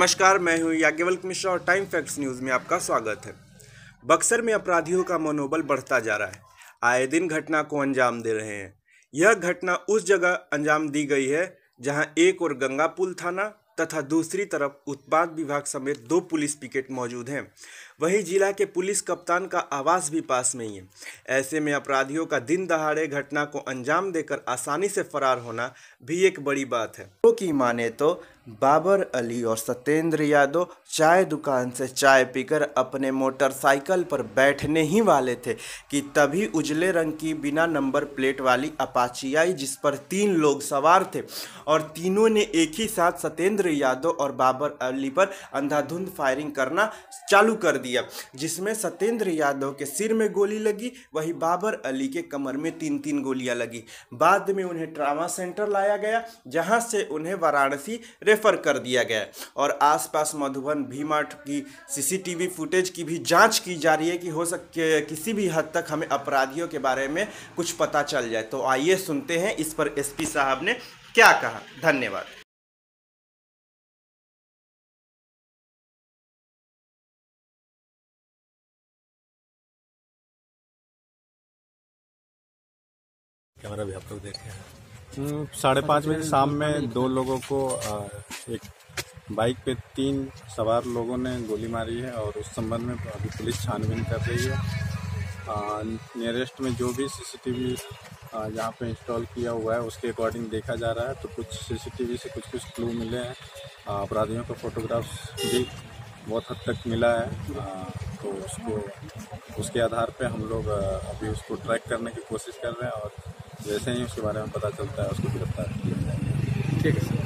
नमस्कार, मैं हूं याज्ञवल्क्य मिश्रा और टाइम फैक्ट्स न्यूज़ में आपका स्वागत है। बक्सर में अपराधियों का मनोबल बढ़ता जा रहा है। आए दिन घटना को अंजाम दे रहे हैं। यह घटना उस जगह अंजाम दी गई है जहां एक और गंगापुल थाना तथा दूसरी तरफ उत्पाद विभाग समेत 2 पुलिस पिकेट मौजूद हैं। वहीं जिला के पुलिस कप्तान का आवास भी पास में ही है। ऐसे में अपराधियों का दिन दहाड़े घटना को अंजाम देकर आसानी से फरार होना भी एक बड़ी बात है। तो की माने तो बाबर अली और सत्येंद्र यादव चाय दुकान से चाय पीकर अपने मोटरसाइकिल पर बैठने ही वाले थे कि तभी उजले रंग की बिना नंबर प्लेट वाली अपाची आई, जिस पर 3 लोग सवार थे और तीनों ने एक ही साथ सत्येंद्र यादव और बाबर अली पर अंधाधुंध फायरिंग करना चालू कर दिया, जिसमें सत्येंद्र यादव के सिर में गोली लगी, वहीं बाबर अली के कमर में 3-3 गोलियां लगी। बाद में उन्हें ट्रामा सेंटर लाया गया, जहां से उन्हें वाराणसी रेफर कर दिया गया और आसपास मधुबन भीमार्ट की सीसीटीवी फुटेज की भी जांच की जा रही है कि हो सके किसी भी हद तक हमें अपराधियों के बारे में कुछ पता चल जाए। तो आइए सुनते हैं इस पर एसपी साहब ने क्या कहा। धन्यवाद। कैमरा भी आप लोग देखे हैं। 5:30 बजे शाम में 2 लोगों को एक बाइक पे 3 सवार लोगों ने गोली मारी है और उस संबंध में अभी पुलिस छानबीन कर रही है। नियरेस्ट में जो भी सीसीटीवी यहाँ पे इंस्टॉल किया हुआ है उसके अकॉर्डिंग देखा जा रहा है, तो कुछ सीसीटीवी से कुछ क्लू मिले हैं। अपराधियों का फोटोग्राफ्स भी बहुत हद तक मिला है, तो उसके आधार पे हम लोग अभी उसको ट्रैक करने की कोशिश कर रहे हैं और जैसे ही उसके बारे में पता चलता है उसको गिरफ्तार किया जाएगा। ठीक है सर।